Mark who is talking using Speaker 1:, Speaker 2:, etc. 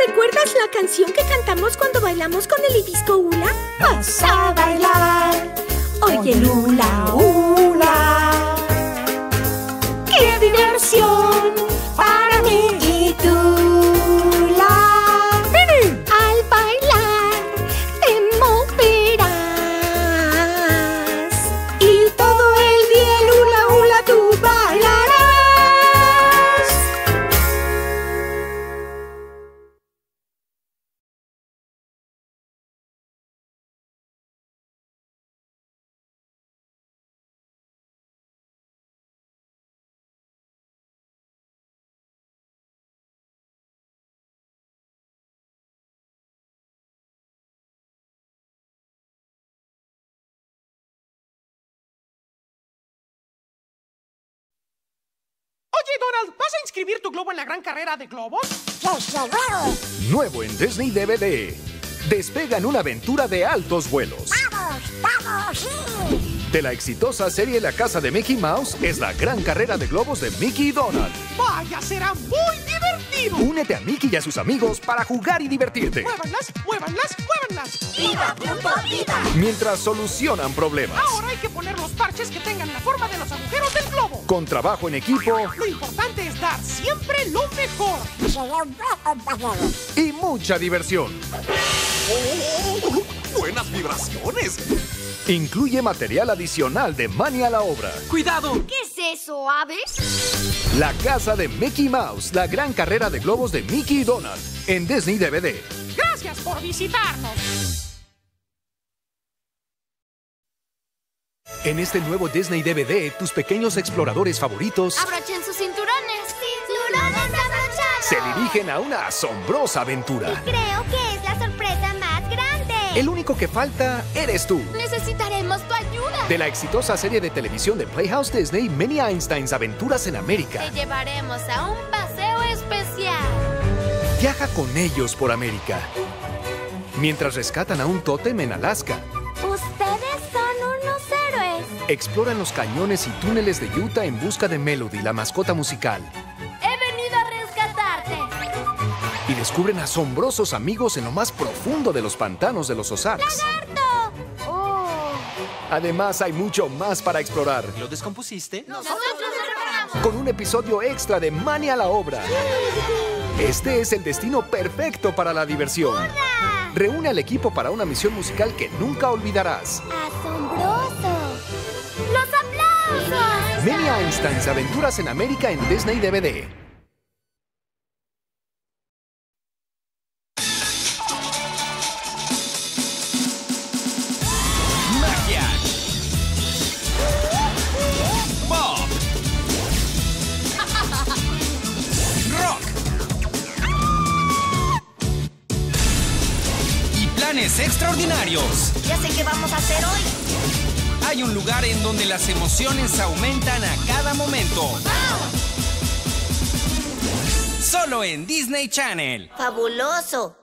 Speaker 1: ¿Recuerdas la canción que cantamos cuando bailamos con el Hibisco Hula?
Speaker 2: Vas a bailar, oye el hula hula. ¡Qué diversión para mí y tú! Al bailar te moverás y todo el día el hula hula tú bailarás.
Speaker 3: Oye, Donald, ¿vas a inscribir tu globo en la gran carrera de globos?
Speaker 4: Nuevo en Disney DVD. Despega en una aventura de altos vuelos.
Speaker 2: ¡Vamos!
Speaker 4: De la exitosa serie La Casa de Mickey Mouse es la gran carrera de globos de Mickey y Donald.
Speaker 3: ¡Vaya, será muy divertido!
Speaker 4: Únete a Mickey y a sus amigos para jugar y divertirte.
Speaker 3: ¡Muévanlas, muévanlas, muévanlas!
Speaker 2: ¡Viva, punto, viva!
Speaker 4: Mientras solucionan problemas.
Speaker 3: Ahora hay que poner los parches que tengan la forma de los agujeros del globo.
Speaker 4: Con trabajo en equipo
Speaker 3: Lo importante es dar siempre lo mejor.
Speaker 2: Será un buen compañero.
Speaker 4: y mucha diversión.
Speaker 5: ¡Buenas vibraciones!
Speaker 4: Incluye material adicional de Mani a la obra.
Speaker 3: ¡Cuidado!
Speaker 1: ¿Qué es eso, aves?
Speaker 4: La Casa de Mickey Mouse, la gran carrera de globos de Mickey y Donald, en Disney DVD.
Speaker 3: ¡Gracias por visitarnos!
Speaker 4: En este nuevo Disney DVD, tus pequeños exploradores favoritos
Speaker 1: Abrochen sus cinturones. ¡Cinturones abrochados!
Speaker 4: se dirigen a una asombrosa aventura.
Speaker 1: Creo que es la sorpresa más grande.
Speaker 4: El único que falta eres tú.
Speaker 1: Necesitaremos tu ayuda.
Speaker 4: De la exitosa serie de televisión de Playhouse Disney, Many Einsteins Aventuras en América.
Speaker 1: Te llevaremos a un paseo especial.
Speaker 4: Viaja con ellos por América. Mientras rescatan a un tótem en Alaska.
Speaker 1: Ustedes son unos héroes.
Speaker 4: Exploran los cañones y túneles de Utah en busca de Melody, la mascota musical.
Speaker 1: He venido a rescatarte.
Speaker 4: Y descubren asombrosos amigos en lo más profundo de los pantanos de los Ozarks.
Speaker 1: ¡Lagarto! ¡Oh!
Speaker 4: Además, hay mucho más para explorar.
Speaker 5: ¿Lo descompusiste?
Speaker 1: Nosotros lo preparamos.
Speaker 4: Con un episodio extra de Mani a la obra. Este es el destino perfecto para la diversión. Reúne al equipo para una misión musical que nunca olvidarás.
Speaker 1: ¡Asombroso! ¡Los aplausos!
Speaker 4: Many Einsteins Aventuras en América en Disney DVD.
Speaker 5: ¡Magia! ¡Pop! ¡Rock! Y planes extraordinarios.
Speaker 1: Ya sé qué vamos a hacer hoy.
Speaker 5: Hay un lugar en donde las emociones aumentan a cada momento. Solo en Disney Channel.
Speaker 1: ¡Fabuloso!